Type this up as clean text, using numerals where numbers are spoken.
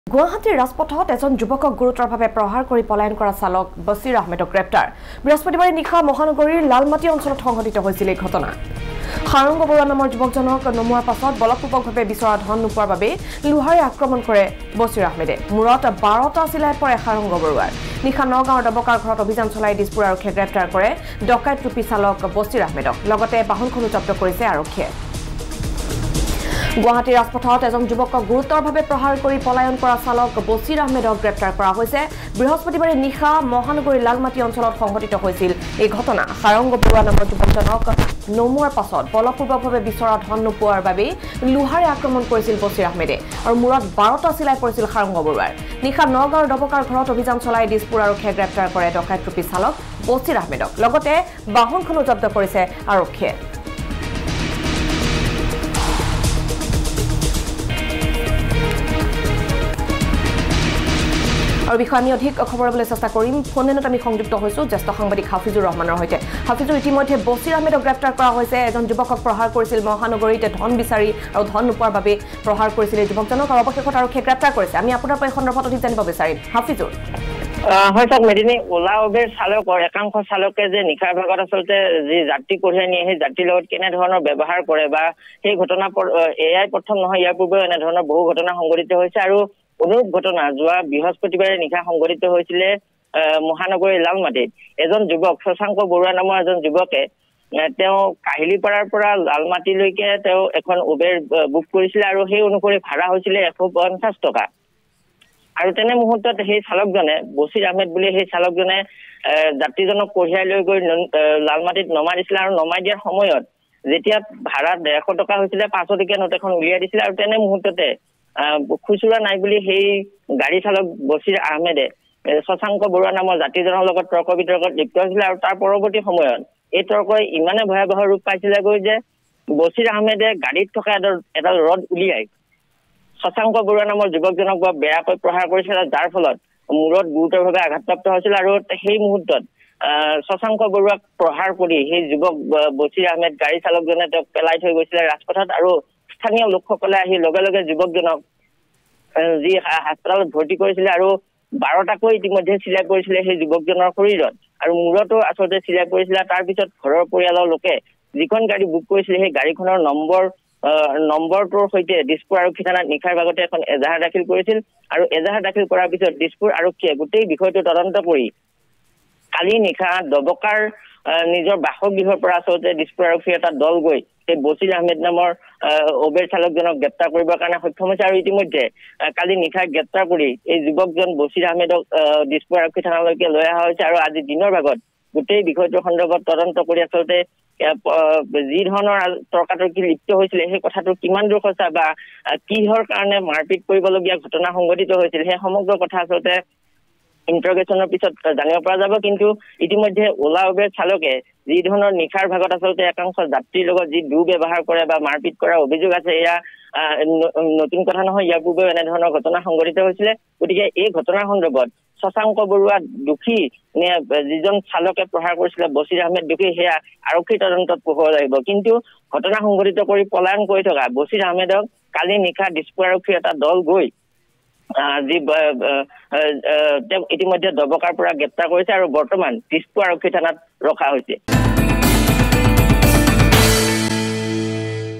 গুৱাহাটীৰ ৰাজপথত এজন যুৱকক গুৰুতৰভাৱে প্ৰহাৰ কৰি পলায়ন কৰা চালক বছিৰ আহমেদক গ্ৰেপ্তাৰ বৃহস্পতিবাৰে নিশা মহানগৰীৰ লালমাটি অঞ্চলত সংঘটিত হৈছিল এই ঘটনা সাৰংগ বৰুৱা নামৰ যুৱকজনক নমোৱাৰ পাছত বলপূৰ্বকভাৱে বিচৰা ধন নোপোৱাৰ বাবে লুহাৰে আক্ৰমণ কৰে বছিৰ আহমেদে মূৰত 12টা চিলাই পৰে সাৰংগ বৰুৱাৰ নিশা নগাঁৱৰ ডবকাৰ ঘৰত অভিযান চলাই দিছপুৰ আৰক্ষীয়ে গ্ৰেপ্তাৰ কৰে ডকাইত ৰূপী চালক বছিৰ আহমেদক লগতে বাহনখনো জব্দ কৰিছে আৰক্ষীয়ে গুৱাহাটীৰ ৰাজপথত এজন যুৱকক গুৰুতৰভাৱে প্ৰহাৰ কৰি পলায়ন কৰা চালক বছিৰ আহমেদক গ্ৰেপ্তাৰ কৰা হৈছে বৃহস্পতিবাৰে নিশা মহানগৰীৰ লালমাটি অঞ্চলত সংঘটিত হৈছিল এই ঘটনা সাৰংগ বৰুৱা নামৰ যুৱকজনক নমোৱাৰ পাছত বলপূৰ্বকভাৱে বিচৰা ধন নোপোৱাৰ বাবে লুহাৰে আক্ৰমণ কৰিছিল বছিৰ আহমেদে আৰু মূৰত 12টা চিলাই পৰিছিল সাৰংগ বৰুৱাৰ নিশা নগাঁৱৰ ডবকাৰ ঘৰত অভিযান চলাই দিছপুৰ আৰক্ষীয়ে গ্ৰেপ্তাৰ কৰে ডকাইত ৰূপী চালক বছিৰ আহমেদক লগতে বাহনখনো জব্দ কৰিছে আৰক্ষীয়ে আৰু বিষয়ে আমি অধিক খবৰ ল'বলৈ চেষ্টা কৰিম ফোনেনত আমি সংযুক্ত হৈছোঁ জ্যেষ্ঠ সাংবাদিক হাফিজুৰ ৰহমানৰ সৈতে হাফিজুৰ ইতিমধ্যে বছিৰ আহমেদক গ্ৰেপ্তাৰ কৰা হৈছে এজন যুৱকক প্ৰহাৰ কৰিছিল মহানগৰীত ধন বিচাৰি আৰু ধন নোপোৱাৰ বাবে প্ৰহাৰ কৰিছিল এই যুৱকজনক আৰু অৱশেষত আৰক্ষীয়ে গ্ৰেপ্তাৰ কৰিছে আমি আপোনাৰ পৰা এই সন্দৰ্ভত অধিক জানিব বিচাৰিম হাফিজুৰ হয় স্যার মেদিনী ওলা উবেৰ চালকৰ একাংশ চালকে যে নিশাৰ ভাগত আচলতে যি যাত্ৰী কঢ়িয়াই নিয়ে সেই যাত্ৰীৰ লগত কেনেধৰণৰ ব্যৱহাৰ কৰে বা সেই ঘটনা এয়াই প্ৰথম নহয় ইয়াৰ পূৰ্বেও এনেধৰণৰ বহু ঘটনা সংঘটিত হৈছে আৰু অনুৰূপ ঘটনা যোৱা বৃহস্পতিবাৰে নিশা সংঘটিত হৈছিলে মহানগৰীৰ লালমাটিত এজন যুৱক শশাংক বৰুৱা নামৰ এজন যুৱকে তেওঁ কাহিলীপাৰাৰ পৰা লালমাটিলৈকে তেওঁ এখন উবেৰ বুক কৰিছিলে আৰু সেই অনুসৰি ভাড়া হৈছিলে 150 টকা আৰু তেনে মুহূৰ্তত সেই চালকজনে বছিৰ আহমেদ বুলি সেই চালকজনে যাত্ৰীজনক কঢ়িয়াই লৈ গৈ লালমাটিত নমাই দিছিলে আৰু নমাই দিয়াৰ সময়ত যেতিয়া ভাড়া 150 টকা হৈছিলে 500 টকীয়া নোট এখন উলিয়াই দিছিলে আৰু তেনে মুহূৰ্ততে খুচুৰা নাই বুলি সেই গাড়ী চালক বছিৰ আহমেদে শশাংক বৰুৱা নামৰ যাত্ৰীজনৰ লগত তৰ্ক বিতৰ্কত লিপ্ত হৈছিলে আৰু তাৰ পৰৱৰ্তী সময়ত এই তৰ্কই ইমানে ভয়াৱহ ৰূপ পাইছিলেগৈ যে বছিৰ আহমেদে গাড়ীত থকা এডাল ৰড উলিয়াই শশাংক বৰুৱা নামৰ যুৱকজনক বেয়াকৈ প্ৰহাৰ কৰিছিল যাৰ ফলত মূৰত গুৰুতৰভাৱে আঘাতপ্ৰাপ্ত হৈছিল আৰু সেই মুহূৰ্তত শশাংক বৰুৱাক প্ৰহাৰ কৰি সেই যুৱক বছিৰ আহমেদ গাড়ী চালকজনে তেওঁক পেলাই থৈ গৈছিলে ৰাজপথত আৰু স্থানীয় লোকসকলে আহি লগে লগে যুৱকজনক যি হাস্পতালত ভৰ্তি কৰিছিলে আৰু 12টাকৈ ইতিমধ্যে চিলাই পৰিছিলে সেই যুৱকজনৰ শৰীৰত আৰু মূৰতো আচলতে চিলাই পৰিছিলে তাৰ পিছত ঘৰৰ পৰিয়ালৰ লোকে যিখন গাড়ী বুক কৰিছিলে সেই গাড়ীখনৰ নম্বৰটোৰ সৈতে দিছপুৰ আৰক্ষী থানাত নিশাৰ ভাগতে এখন এজাহাৰ দাখিল কৰিছিল আৰু এজাহাৰ দাখিল কৰাৰ পিছত দিছপুৰ আৰক্ষীয়ে গোটেই বিষয়টো তদন্ত কৰি কালি নিশা ডবকাৰ নিজৰ বাসগৃহৰ পৰা আচলতে দিছপুৰ আৰক্ষীৰ এটা দল গৈ সেই বছিৰ আহমেদ নামৰ উবেৰ চালকজনক গ্ৰেপ্তাৰ কৰিবৰ কাৰণে সক্ষম হৈছে আৰু ইতিমধ্যে কালি নিশা গ্ৰেপ্তাৰ কৰি এই যুৱকজন বছিৰ আহমেদক দিছপুৰ আৰক্ষী থানালৈকে লৈ অহা হৈছে আৰু আজি দিনৰ ভাগত গোটেই বিষয়টোৰ সন্দৰ্ভত তদন্ত কৰি আচলতে যি ধৰণৰ তৰ্কাতৰ্কি লিপ্ত হৈছিলে সেই কথাটো কিমান দূৰ সঁচা বা কিহৰ কাৰণে মাৰপিট কৰিবলগীয়া ঘটনা সংঘটিত হৈছিল সেই সমগ্ৰ কথা আচলতে ইন্টাৰগেশ্যনৰ পিছত জানিব পৰা যাব কিন্তু ইতিমধ্যে ওলা উবেৰ চালকে যি ধৰণৰ নিশাৰ ভাগত আচলতে একাংশ যাত্ৰীৰ লগত যি দুৰ্ব্যৱহাৰ কৰে বা মাৰপিট কৰাৰ অভিযোগ আছে এয়া নতুন কথা নহয় ইয়াৰ পূৰ্বেও এনেধৰণৰ ঘটনা সংঘটিত হৈছিলে গতিকে এই ঘটনাৰ সন্দৰ্ভত শশাংক বৰুৱা দোষী নে যিজন চালকে প্ৰহাৰ কৰিছিলে বছিৰ আহমেদ দোষী সেয়া আৰক্ষী তদন্তত পোহৰ লাগিব কিন্তু ঘটনা সংঘটিত কৰি পলায়ন কৰি থকা বছিৰ আহমেদক কালি নিশা দিছপুৰ আৰক্ষীৰ এটা দল গৈ যি ইতিমধ্যে ডবকাৰ পৰা গ্ৰেপ্তাৰ কৰিছে আৰু বৰ্তমান দিছপুৰ আৰক্ষী থানাত ৰখা হৈছে